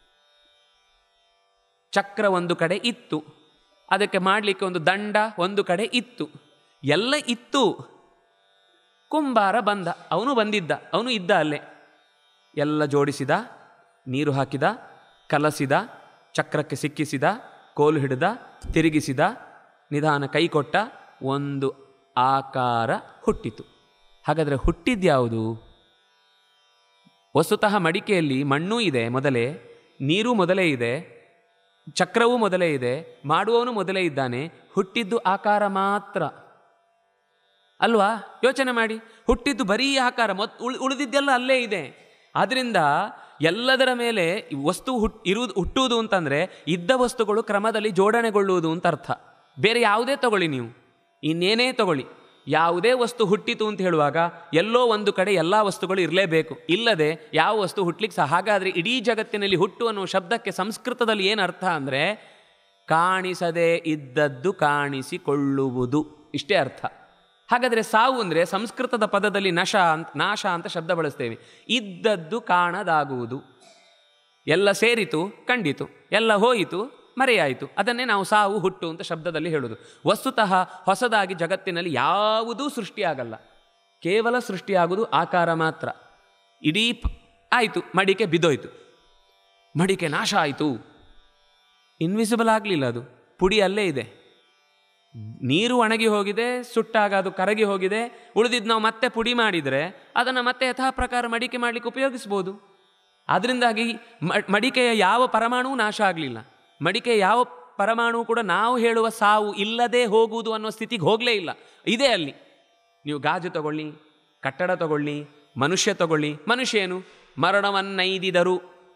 ಚಕ್ರ ಒಂದು ಕಡೆ ಇತ್ತು, ಅದಕ್ಕೆ ಮಾಡಲಿಕ್ಕೆ ಒಂದು ದಂಡ ಒಂದು ಕಡೆ ಇತ್ತು, ಎಲ್ಲ ಇತ್ತು. ಕುಂಬಾರ ಬಂದ, ಅವನು ಬಂದಿದ್ದ, ಅವನು ಇದ್ದ ಅಲ್ಲೇ. ಎಲ್ಲ ಜೋಡಿಸಿದ, ನೀರು ಹಾಕಿದ, ಕಲಸಿದ, ಚಕ್ರಕ್ಕೆ ಸಿಕ್ಕಿಸಿದ, ಕೋಲು ಹಿಡಿದ, ತಿರುಗಿಸಿದ, ನಿಧಾನ ಕೈ ಕೊಟ್ಟ, ಒಂದು ಆಕಾರ ಹುಟ್ಟಿತು. ಹಾಗಾದರೆ ಹುಟ್ಟಿದ್ಯಾವುದು? ವಸ್ತುತಃ ಮಡಿಕೆಯಲ್ಲಿ ಮಣ್ಣೂ ಇದೆ ಮೊದಲೇ, ನೀರು ಮೊದಲೇ ಇದೆ, ಚಕ್ರವೂ ಮೊದಲೇ ಇದೆ, ಮಾಡುವವನು ಮೊದಲೇ ಇದ್ದಾನೆ. ಹುಟ್ಟಿದ್ದು ಆಕಾರ ಮಾತ್ರ ಅಲ್ವಾ? ಯೋಚನೆ ಮಾಡಿ. ಹುಟ್ಟಿದ್ದು ಬರೀ ಆಕಾರ, ಉಳಿದಿದ್ದೆಲ್ಲ ಅಲ್ಲೇ ಇದೆ. ಆದ್ದರಿಂದ ಎಲ್ಲದರ ಮೇಲೆ ವಸ್ತು ಹುಟ್ಟುವುದು ಅಂತಂದರೆ ಇದ್ದ ವಸ್ತುಗಳು ಕ್ರಮದಲ್ಲಿ ಜೋಡಣೆಗೊಳ್ಳುವುದು ಅಂತ ಅರ್ಥ. ಬೇರೆ ಯಾವುದೇ ತಗೊಳ್ಳಿ ನೀವು, ಇನ್ನೇನೇ ತಗೊಳ್ಳಿ, ಯಾವುದೇ ವಸ್ತು ಹುಟ್ಟಿತು ಅಂತ ಹೇಳುವಾಗ ಎಲ್ಲೋ ಒಂದು ಕಡೆ ಎಲ್ಲ ವಸ್ತುಗಳು ಇರಲೇಬೇಕು, ಇಲ್ಲದೆ ಯಾವ ವಸ್ತು ಹುಟ್ಟಲಿಕ್ಕೆ ಸಹ. ಹಾಗಾದರೆ ಇಡೀ ಜಗತ್ತಿನಲ್ಲಿ ಹುಟ್ಟು ಅನ್ನುವ ಶಬ್ದಕ್ಕೆ ಸಂಸ್ಕೃತದಲ್ಲಿ ಏನು ಅರ್ಥ ಅಂದರೆ ಕಾಣಿಸದೇ ಇದ್ದದ್ದು ಕಾಣಿಸಿಕೊಳ್ಳುವುದು, ಇಷ್ಟೇ ಅರ್ಥ. ಹಾಗಾದರೆ ಸಾವು ಅಂದರೆ ಸಂಸ್ಕೃತದ ಪದದಲ್ಲಿ ನಾಶ ಅಂತ ಶಬ್ದ ಬಳಸ್ತೇವೆ. ಇದ್ದದ್ದು ಕಾಣದಾಗುವುದು, ಎಲ್ಲ ಸೇರಿತು ಕಂಡಿತು, ಎಲ್ಲ ಹೋಯಿತು ಮರೆಯಾಯಿತು, ಅದನ್ನೇ ನಾವು ಸಾವು ಹುಟ್ಟು ಅಂತ ಶಬ್ದದಲ್ಲಿ ಹೇಳೋದು. ವಸ್ತುತಃ ಹೊಸದಾಗಿ ಜಗತ್ತಿನಲ್ಲಿ ಯಾವುದೂ ಸೃಷ್ಟಿಯಾಗಲ್ಲ, ಕೇವಲ ಸೃಷ್ಟಿಯಾಗುವುದು ಆಕಾರ ಮಾತ್ರ. ಇಡೀ ಆಯಿತು, ಮಡಿಕೆ ಬಿದ್ದೋಯ್ತು, ಮಡಿಕೆ ನಾಶ ಆಯಿತು, ಇನ್ವಿಸಿಬಲ್ ಆಗಲಿಲ್ಲ, ಅದು ಪುಡಿ ಅಲ್ಲೇ ಇದೆ. ನೀರು ಒಣಗಿ ಹೋಗಿದೆ, ಸುಟ್ಟಾಗ ಅದು ಕರಗಿ ಹೋಗಿದೆ, ಉಳಿದಿದ್ದು ನಾವು ಮತ್ತೆ ಪುಡಿ ಮಾಡಿದರೆ ಅದನ್ನು ಮತ್ತೆ ಯಥಾ ಪ್ರಕಾರ ಮಡಿಕೆ ಮಾಡಲಿಕ್ಕೆ ಉಪಯೋಗಿಸ್ಬೋದು. ಅದರಿಂದಾಗಿ ಮಡಿಕೆಯ ಯಾವ ಪರಮಾಣು ನಾಶ ಆಗಲಿಲ್ಲ, ಮಡಿಕೆಯ ಯಾವ ಪರಮಾಣು ಕೂಡ ನಾವು ಹೇಳುವ ಸಾವು ಇಲ್ಲದೆ ಹೋಗುವುದು ಅನ್ನೋ ಸ್ಥಿತಿಗೆ ಹೋಗಲೇ ಇಲ್ಲ, ಇದೇ ಅಲ್ಲಿ. ನೀವು ಗಾಜು ತಗೊಳ್ಳಿ, ಕಟ್ಟಡ ತಗೊಳ್ಳಿ, ಮನುಷ್ಯ ತಗೊಳ್ಳಿ. ಮನುಷ್ಯ ಏನು? ಮರಣವನ್ನೈದಿದರು,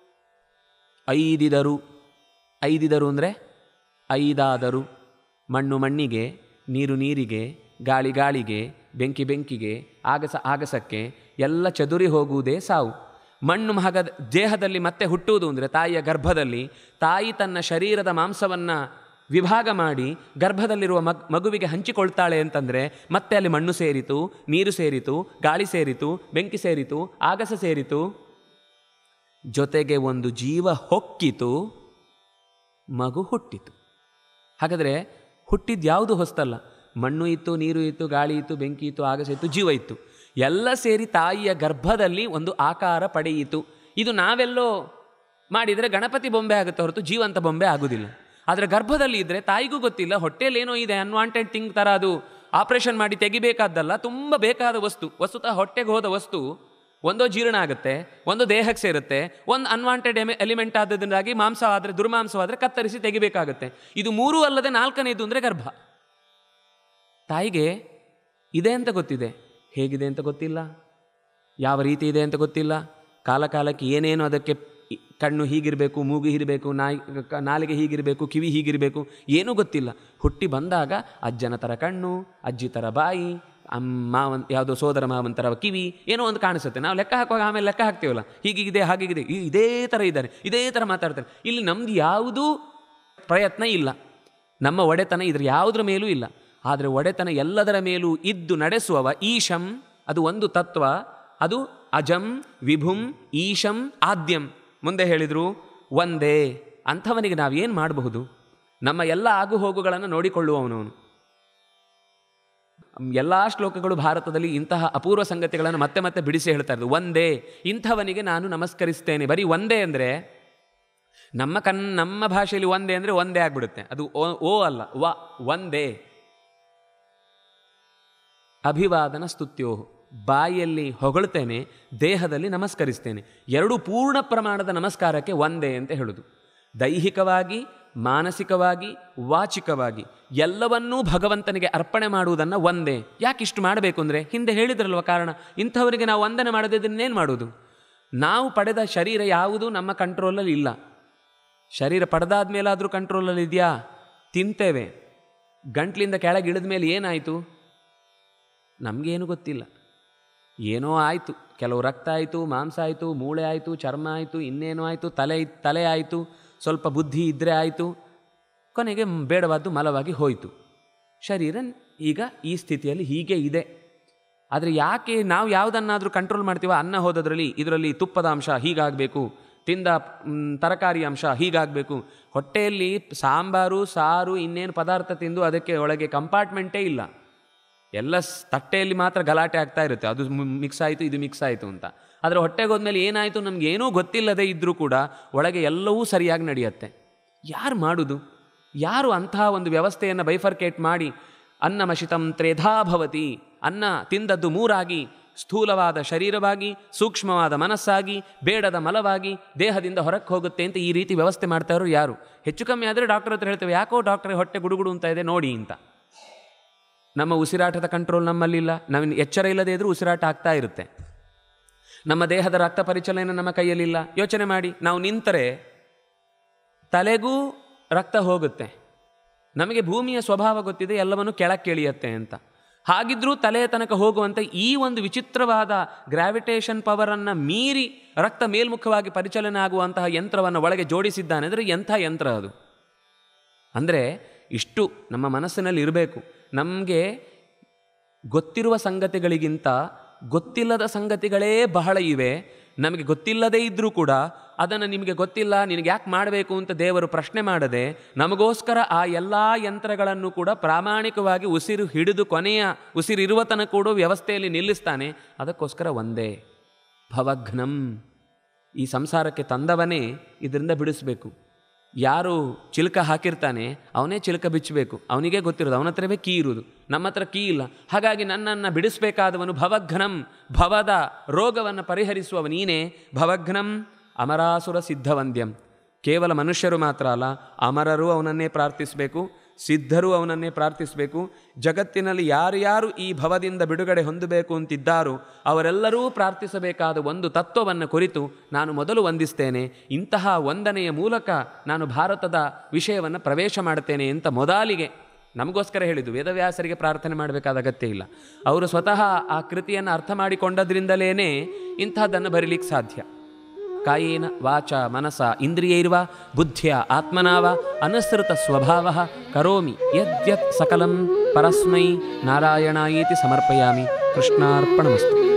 ಐದಿದರು ಅಂದರೆ ಐದಾದರು. ಮಣ್ಣು ಮಣ್ಣಿಗೆ, ನೀರು ನೀರಿಗೆ, ಗಾಳಿ ಗಾಳಿಗೆ, ಬೆಂಕಿ ಬೆಂಕಿಗೆ, ಆಗಸಕ್ಕೆ ಎಲ್ಲ ಚದುರಿ ಹೋಗುವುದೇ ಸಾವು. ಮಣ್ಣು ದೇಹದಲ್ಲಿ ಮತ್ತೆ ಹುಟ್ಟುವುದು ಅಂದರೆ ತಾಯಿಯ ಗರ್ಭದಲ್ಲಿ ತಾಯಿ ತನ್ನ ಶರೀರದ ಮಾಂಸವನ್ನು ವಿಭಾಗ ಮಾಡಿ ಗರ್ಭದಲ್ಲಿರುವ ಮಗುವಿಗೆ ಹಂಚಿಕೊಳ್ತಾಳೆ ಅಂತಂದರೆ ಮತ್ತೆ ಅಲ್ಲಿ ಮಣ್ಣು ಸೇರಿತು, ನೀರು ಸೇರಿತು, ಗಾಳಿ ಸೇರಿತು, ಬೆಂಕಿ ಸೇರಿತು, ಆಗಸ ಸೇರಿತು, ಜೊತೆಗೆ ಒಂದು ಜೀವ ಹೊಕ್ಕಿತು, ಮಗು ಹುಟ್ಟಿತು. ಹಾಗಾದರೆ ಹುಟ್ಟಿದ್ದು ಯಾವುದು ಹೊಸ್ತಲ್ಲ, ಮಣ್ಣು ಇತ್ತು, ನೀರು ಇತ್ತು, ಗಾಳಿ ಇತ್ತು, ಬೆಂಕಿ ಇತ್ತು, ಆಗಸ ಇತ್ತು, ಜೀವ ಇತ್ತು, ಎಲ್ಲ ಸೇರಿ ತಾಯಿಯ ಗರ್ಭದಲ್ಲಿ ಒಂದು ಆಕಾರ ಪಡೆಯಿತು. ಇದು ನಾವೆಲ್ಲೋ ಮಾಡಿದರೆ ಗಣಪತಿ ಬೊಂಬೆ ಆಗುತ್ತೆ ಹೊರತು ಜೀವಂತ ಬೊಂಬೆ ಆಗುವುದಿಲ್ಲ. ಆದರೆ ಗರ್ಭದಲ್ಲಿ ಇದ್ದರೆ ತಾಯಿಗೂ ಗೊತ್ತಿಲ್ಲ, ಹೊಟ್ಟೆಲೇನೋ ಇದೆ, ಅನ್ವಾಂಟೆಡ್ ಥಿಂಗ್ ಥರ, ಅದು ಆಪ್ರೇಷನ್ ಮಾಡಿ ತೆಗಿಬೇಕಾದ್ದಲ್ಲ, ತುಂಬ ಬೇಕಾದ ವಸ್ತು. ವಸ್ತುತಃ ಹೊಟ್ಟೆಗೆ ಹೋದ ವಸ್ತು ಒಂದೋ ಜೀರ್ಣ ಆಗುತ್ತೆ, ಒಂದು ದೇಹಕ್ಕೆ ಸೇರುತ್ತೆ, ಒಂದು ಅನ್ವಾಂಟೆಡ್ ಎಲಿಮೆಂಟ್ ಆದ್ದರಿಂದಾಗಿ ಮಾಂಸ ಆದರೆ ದುರ್ಮಾಂಸವಾದರೆ ಕತ್ತರಿಸಿ ತೆಗಿಬೇಕಾಗುತ್ತೆ. ಇದು ಮೂರೂ ಅಲ್ಲದೆ ನಾಲ್ಕನೇದು ಅಂದರೆ ಗರ್ಭ. ತಾಯಿಗೆ ಇದೆ ಅಂತ ಗೊತ್ತಿದೆ, ಹೇಗಿದೆ ಅಂತ ಗೊತ್ತಿಲ್ಲ, ಯಾವ ರೀತಿ ಇದೆ ಅಂತ ಗೊತ್ತಿಲ್ಲ, ಕಾಲಕ್ಕೆ ಏನೇನು ಅದಕ್ಕೆ ಕಣ್ಣು ಹೀಗಿರಬೇಕು, ಮೂಗು ಹೀಗಿರಬೇಕು, ನಾಲಿಗೆ ಹೀಗಿರಬೇಕು, ಕಿವಿ ಹೀಗಿರಬೇಕು, ಏನೂ ಗೊತ್ತಿಲ್ಲ. ಹುಟ್ಟಿ ಬಂದಾಗ ಅಜ್ಜನ ಥರ ಕಣ್ಣು, ಅಜ್ಜಿ ಥರ ಬಾಯಿ, ಯಾವುದೋ ಸೋದರ ಮಾವಂತರ ಕಿವಿ, ಏನೋ ಒಂದು ಕಾಣಿಸುತ್ತೆ. ನಾವು ಲೆಕ್ಕ ಹಾಕುವಾಗ ಆಮೇಲೆ ಲೆಕ್ಕ ಹಾಕ್ತೀವಲ್ಲ, ಹೀಗಿದೆ ಹಾಗೀಗಿದೆ, ಇದೇ ಥರ ಇದ್ದಾರೆ, ಇದೇ ಥರ ಮಾತಾಡ್ತಾರೆ. ಇಲ್ಲಿ ನಮ್ದು ಯಾವುದೂ ಪ್ರಯತ್ನ ಇಲ್ಲ, ನಮ್ಮ ಒಡೆತನ ಇದ್ರ ಯಾವುದ್ರ ಮೇಲೂ ಇಲ್ಲ. ಆದರೆ ಒಡೆತನ ಎಲ್ಲದರ ಮೇಲೂ ಇದ್ದು ನಡೆಸುವವ ಈಶಂ, ಅದು ಒಂದು ತತ್ವ, ಅದು ಅಜಂ ವಿಭುಂ ಈಶಂ ಆದ್ಯಂ. ಮುಂದೆ ಹೇಳಿದರು ಒಂದೇ. ಅಂಥವನಿಗೆ ನಾವೇನು ಮಾಡಬಹುದು? ನಮ್ಮ ಎಲ್ಲ ಆಗು ಹೋಗುಗಳನ್ನು ನೋಡಿಕೊಳ್ಳುವವನವನು. ಎಲ್ಲ ಶ್ಲೋಕಗಳು ಭಾರತದಲ್ಲಿ ಇಂತಹ ಅಪೂರ್ವ ಸಂಗತಿಗಳನ್ನು ಮತ್ತೆ ಮತ್ತೆ ಬಿಡಿಸಿ ಹೇಳ್ತಾ ಇರೋದು. ಒಂದೇ, ಇಂಥವನಿಗೆ ನಾನು ನಮಸ್ಕರಿಸ್ತೇನೆ. ಬರೀ ಒಂದೇ ಅಂದರೆ ನಮ್ಮ ಭಾಷೆಯಲ್ಲಿ ಒಂದೇ ಅಂದರೆ ಒಂದೇ ಆಗ್ಬಿಡುತ್ತೆ, ಅದು ಓ ಅಲ್ಲ, ಒಂದೇ. ಅಭಿವಾದನ ಸ್ತುತ್ಯೋ, ಬಾಯಲ್ಲಿ ಹೊಗಳ್ತೇನೆ, ದೇಹದಲ್ಲಿ ನಮಸ್ಕರಿಸ್ತೇನೆ. ಎರಡು ಪೂರ್ಣ ಪ್ರಮಾಣದ ನಮಸ್ಕಾರಕ್ಕೆ ಒಂದೇ ಅಂತ ಹೇಳೋದು. ದೈಹಿಕವಾಗಿ, ಮಾನಸಿಕವಾಗಿ, ವಾಚಿಕವಾಗಿ ಎಲ್ಲವನ್ನೂ ಭಗವಂತನಿಗೆ ಅರ್ಪಣೆ ಮಾಡುವುದನ್ನು ಒಂದೇ. ಯಾಕಿಷ್ಟು ಮಾಡಬೇಕು ಅಂದರೆ ಹಿಂದೆ ಹೇಳಿದ್ರಲ್ವ ಕಾರಣ. ಇಂಥವರಿಗೆ ನಾವು ವಂದನೆ ಮಾಡದಿದ್ದನ್ನೇನು ಮಾಡೋದು? ನಾವು ಪಡೆದ ಶರೀರ ಯಾವುದೂ ನಮ್ಮ ಕಂಟ್ರೋಲಲ್ಲಿ ಇಲ್ಲ. ಶರೀರ ಪಡೆದಾದ ಮೇಲಾದರೂ ಕಂಟ್ರೋಲಲ್ಲಿ ಇದೆಯಾ? ತಿಂತೇವೆ, ಗಂಟ್ಲಿಂದ ಕೆಳಗೆ ಇಳಿದ ಮೇಲೆ ಏನಾಯಿತು ನಮಗೇನು ಗೊತ್ತಿಲ್ಲ. ಏನೋ ಆಯಿತು, ಕೆಲವು ರಕ್ತ ಆಯಿತು, ಮಾಂಸ ಆಯಿತು, ಮೂಳೆ ಆಯಿತು, ಚರ್ಮ ಆಯಿತು, ಇನ್ನೇನೋ ಆಯಿತು, ತಲೆ ಆಯಿತು, ಸ್ವಲ್ಪ ಬುದ್ಧಿ ಇದ್ದರೆ ಆಯಿತು, ಕೊನೆಗೆ ಬೇಡವಾದ್ದು ಮಲವಾಗಿ ಹೋಯಿತು. ಶರೀರ ಈಗ ಈ ಸ್ಥಿತಿಯಲ್ಲಿ ಹೀಗೆ ಇದೆ. ಆದರೆ ಯಾಕೆ ನಾವು ಯಾವುದನ್ನಾದರೂ ಕಂಟ್ರೋಲ್ ಮಾಡ್ತೀವ? ಅನ್ನ ಹೋದದ್ರಲ್ಲಿ ಇದರಲ್ಲಿ ತುಪ್ಪದ ಅಂಶ ಹೀಗಾಗಬೇಕು, ತಿಂದ ತರಕಾರಿ ಅಂಶ ಹೀಗಾಗಬೇಕು. ಹೊಟ್ಟೆಯಲ್ಲಿ ಸಾಂಬಾರು ಸಾರು ಇನ್ನೇನು ಪದಾರ್ಥ ತಿಂದು ಅದಕ್ಕೆ ಒಳಗೆ ಕಂಪಾರ್ಟ್ಮೆಂಟೇ ಇಲ್ಲ, ಎಲ್ಲ ತಟ್ಟೆಯಲ್ಲಿ ಮಾತ್ರ ಗಲಾಟೆ ಆಗ್ತಾ ಇರುತ್ತೆ. ಅದು ಮಿಕ್ಸ್ ಆಯಿತು, ಇದು ಮಿಕ್ಸ್ ಆಯಿತು ಅಂತ. ಆದರೆ ಹೊಟ್ಟೆಗೆ ಹೋದ್ಮೇಲೆ ಏನಾಯಿತು ನಮಗೇನೂ ಗೊತ್ತಿಲ್ಲದೆ ಇದ್ದರೂ ಕೂಡ ಒಳಗೆ ಎಲ್ಲವೂ ಸರಿಯಾಗಿ ನಡೆಯುತ್ತೆ. ಯಾರು ಮಾಡೋದು? ಯಾರು ಅಂತಹ ಒಂದು ವ್ಯವಸ್ಥೆಯನ್ನು ಬೈಫರ್ಕೇಟ್ ಮಾಡಿ ಅನ್ನಮಶಿತಂ ತ್ರೇಧಾ ಭವತಿ, ಅನ್ನ ತಿಂದದ್ದು ಮೂರಾಗಿ ಸ್ಥೂಲವಾದ ಶರೀರವಾಗಿ, ಸೂಕ್ಷ್ಮವಾದ ಮನಸ್ಸಾಗಿ, ಬೇಡದ ಮಲವಾಗಿ ದೇಹದಿಂದ ಹೊರಕ್ಕೆ ಹೋಗುತ್ತೆ ಅಂತ ಈ ರೀತಿ ವ್ಯವಸ್ಥೆ ಮಾಡ್ತಾ ಇರೋರು ಯಾರು? ಹೆಚ್ಚು ಕಮ್ಮಿ ಆದರೆ ಡಾಕ್ಟರ್ ಹತ್ರ ಹೇಳ್ತೇವೆ, ಯಾಕೋ ಡಾಕ್ಟ್ರೇ ಹೊಟ್ಟೆ ಗುಡುಗುಡು ಅಂತ ಇದೆ ನೋಡಿ ಅಂತ. ನಮ್ಮ ಉಸಿರಾಟದ ಕಂಟ್ರೋಲ್ ನಮ್ಮಲ್ಲಿಲ್ಲ. ನಾವು ಎಚ್ಚರ ಇಲ್ಲದೇ ಇದ್ರೂ ಉಸಿರಾಟ ಆಗ್ತಾ ಇರುತ್ತೆ. ನಮ್ಮ ದೇಹದ ರಕ್ತ ಪರಿಚಲನೆ ನಮ್ಮ ಕೈಯಲ್ಲಿಲ್ಲ. ಯೋಚನೆ ಮಾಡಿ, ನಾವು ನಿಂತರೆ ತಲೆಗೂ ರಕ್ತ ಹೋಗುತ್ತೆ. ನಮಗೆ ಭೂಮಿಯ ಸ್ವಭಾವ ಗೊತ್ತಿದೆ, ಎಲ್ಲವನ್ನು ಕೆಳಕ್ಕೆ ಇಳಿಯುತ್ತೆ ಅಂತ. ಹಾಗಿದ್ರೂ ತಲೆಯ ತನಕ ಹೋಗುವಂಥ ಈ ಒಂದು ವಿಚಿತ್ರವಾದ ಗ್ರಾವಿಟೇಷನ್ ಪವರನ್ನು ಮೀರಿ ರಕ್ತ ಮೇಲ್ಮುಖವಾಗಿ ಪರಿಚಲನೆ ಆಗುವಂತಹ ಯಂತ್ರವನ್ನು ಒಳಗೆ ಜೋಡಿಸಿದ್ದಾನೆ ಅಂದರೆ ಎಂಥ ಯಂತ್ರ ಅದು. ಅಂದರೆ ಇಷ್ಟು ನಮ್ಮ ಮನಸ್ಸಿನಲ್ಲಿ ಇರಬೇಕು. ನಮಗೆ ಗೊತ್ತಿರುವ ಸಂಗತಿಗಳಿಗಿಂತ ಗೊತ್ತಿಲ್ಲದ ಸಂಗತಿಗಳೇ ಬಹಳ ಇವೆ. ನಮಗೆ ಗೊತ್ತಿಲ್ಲದೇ ಇದ್ದರೂ ಕೂಡ ಅದನ್ನು ನಿಮಗೆ ಗೊತ್ತಿಲ್ಲ, ನಿನಗೆ ಯಾಕೆ ಮಾಡಬೇಕು ಅಂತ ದೇವರು ಪ್ರಶ್ನೆ ಮಾಡದೆ ನಮಗೋಸ್ಕರ ಆ ಎಲ್ಲ ಯಂತ್ರಗಳನ್ನು ಕೂಡ ಪ್ರಾಮಾಣಿಕವಾಗಿ ಉಸಿರು ಹಿಡಿದು ಕೊನೆಯ ಉಸಿರಿರುವ ತನಕ ಕೂಡ ವ್ಯವಸ್ಥೆಯಲ್ಲಿ ನಿಲ್ಲಿಸ್ತಾನೆ. ಅದಕ್ಕೋಸ್ಕರ ಒಂದೇ ಭವಘ್ನಂ. ಈ ಸಂಸಾರಕ್ಕೆ ತಂದವನೇ ಇದರಿಂದ ಬಿಡಿಸ್ಬೇಕು. ಯಾರು ಚಿಲಕ ಹಾಕಿರ್ತಾನೆ ಅವನೇ ಚಿಲಕ ಬಿಚ್ಚಬೇಕು. ಅವನಿಗೆ ಗೊತ್ತಿರೋದು, ಅವನ ಹತ್ರವೇ ಕೀ ಇರುವುದು, ನಮ್ಮ ಹತ್ರ ಕೀ ಇಲ್ಲ. ಹಾಗಾಗಿ ನನ್ನನ್ನು ಬಿಡಿಸಬೇಕಾದವನು ಭವಘ್ನಂ, ಭವದ ರೋಗವನ್ನು ಪರಿಹರಿಸುವವ ನೀನೇ. ಭವಘ್ನಂ ಅಮರಾಸುರ ಸಿದ್ಧವಂದ್ಯಂ. ಕೇವಲ ಮನುಷ್ಯರು ಮಾತ್ರ ಅಲ್ಲ, ಅಮರರು ಅವನನ್ನೇ ಪ್ರಾರ್ಥಿಸಬೇಕು, ಸಿದ್ಧರು ಅವನನ್ನೇ ಪ್ರಾರ್ಥಿಸಬೇಕು. ಜಗತ್ತಿನಲ್ಲಿ ಯಾರ್ಯಾರು ಈ ಭವದಿಂದ ಬಿಡುಗಡೆ ಹೊಂದಬೇಕು ಅಂತಿದ್ದಾರೋ ಅವರೆಲ್ಲರೂ ಪ್ರಾರ್ಥಿಸಬೇಕಾದ ಒಂದು ತತ್ವವನ್ನು ಕುರಿತು ನಾನು ಮೊದಲು ವಂದಿಸ್ತೇನೆ. ಇಂತಹ ವಂದನೆಯ ಮೂಲಕ ನಾನು ಭಾರತದ ವಿಷಯವನ್ನು ಪ್ರವೇಶ ಮಾಡ್ತೇನೆ ಅಂತ ಮೊದಲಿಗೆ ನಮಗೋಸ್ಕರ ಹೇಳಿದ್ದು. ವೇದವ್ಯಾಸರಿಗೆ ಪ್ರಾರ್ಥನೆ ಮಾಡಬೇಕಾದ ಅಗತ್ಯ ಇಲ್ಲ. ಅವರು ಸ್ವತಃ ಆ ಕೃತಿಯನ್ನು ಅರ್ಥ ಮಾಡಿಕೊಂಡದ್ರಿಂದಲೇ ಇಂಥದ್ದನ್ನು ಬರೀಲಿಕ್ಕೆ ಸಾಧ್ಯ. ಕಾಯೇನ ವಾಚ ಮನಸ ಇಂದ್ರಿಯೈರ್ವ ಬುದ್ಧಿಯ ಆತ್ಮನಾವ ಅನುಸೃತ ಸ್ವಭಾವ ಕರೋಮಿ ಯದ್ಯತ್ ಸಕಲಂ ಪರಸ್ಮೈ ನಾರಾಯಣಾಯೇತಿ ಸಮರ್ಪಯಾಮಿ. ಕೃಷ್ಣಾರ್ಪಣಮಸ್ತು.